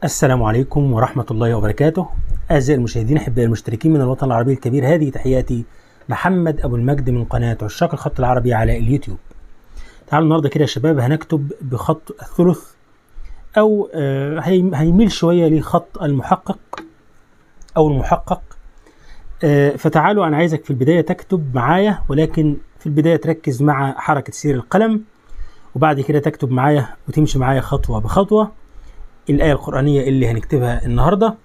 السلام عليكم ورحمة الله وبركاته. أعزائي المشاهدين أحبائي المشتركين من الوطن العربي الكبير، هذه تحياتي محمد أبو المجد من قناة عشاق الخط العربي على اليوتيوب. تعالوا النهارده كده يا شباب هنكتب بخط الثلث أو هيميل شوية لخط المحقق أو المحقق. فتعالوا أنا عايزك في البداية تكتب معايا، ولكن في البداية تركز مع حركة سير القلم، وبعد كده تكتب معايا وتمشي معايا خطوة بخطوة الآية القرآنية اللي هنكتبها النهاردة.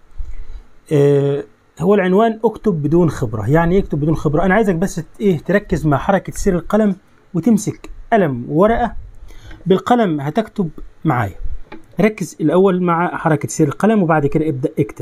هو العنوان اكتب بدون خبرة. يعني ايه اكتب بدون خبرة؟ أنا عايزك بس تركز مع حركة سير القلم وتمسك قلم وورقة بالقلم هتكتب معايا. ركز الأول مع حركة سير القلم وبعد كده ابدأ اكتب.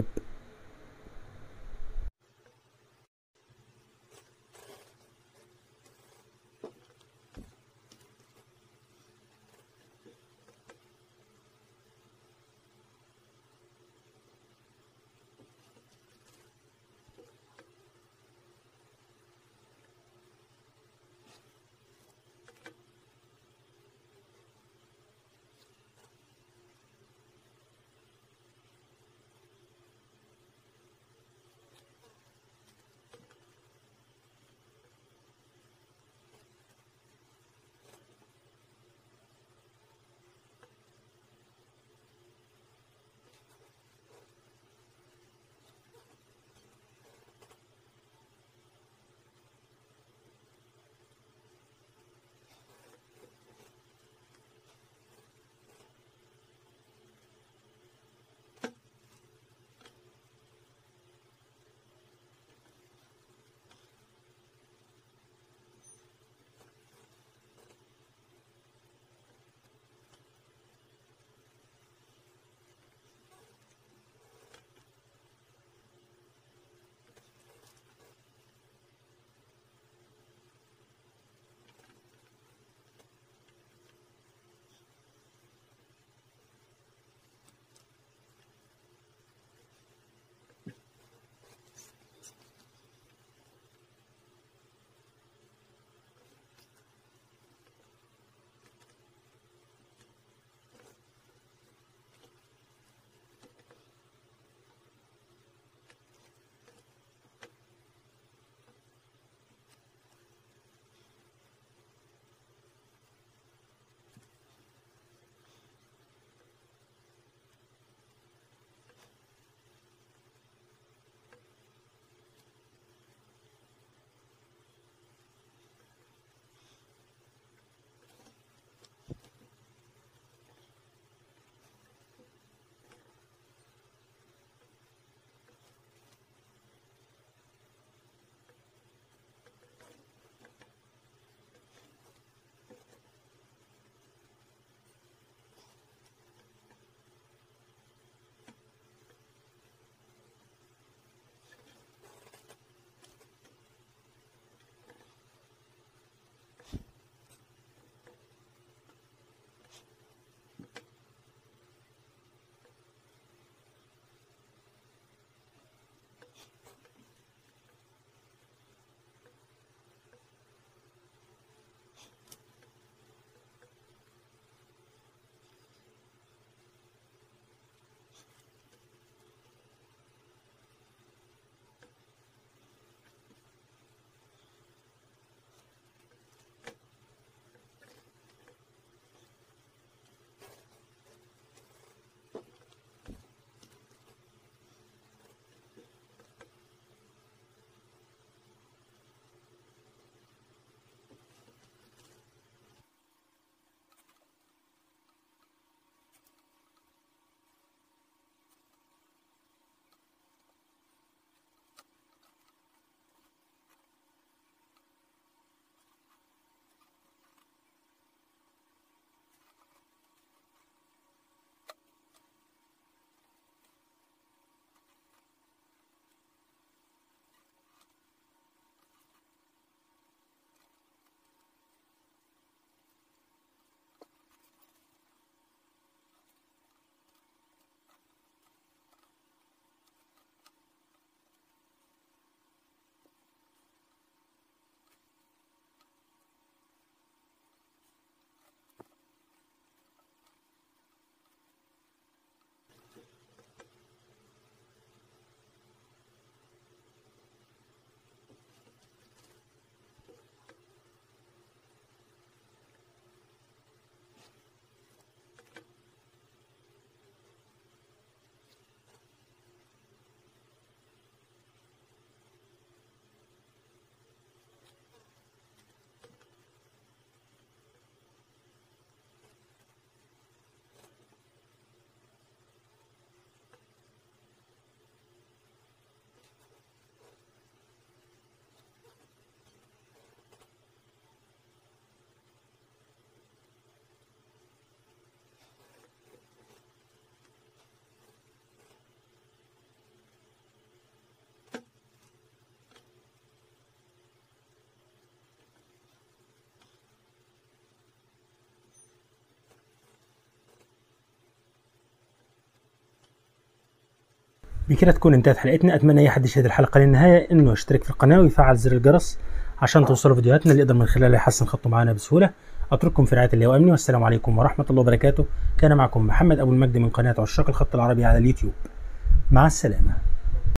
بكده تكون انتهت حلقتنا. اتمنى اي حد يشاهد الحلقه للنهايه انه يشترك في القناه ويفعل زر الجرس عشان توصلوا فيديوهاتنا اللي يقدر من خلالها يحسن خطه معانا بسهوله. اترككم في رعايه الله وامنه، والسلام عليكم ورحمه الله وبركاته. كان معكم محمد ابو المجد من قناه عشاق الخط العربي على اليوتيوب. مع السلامه.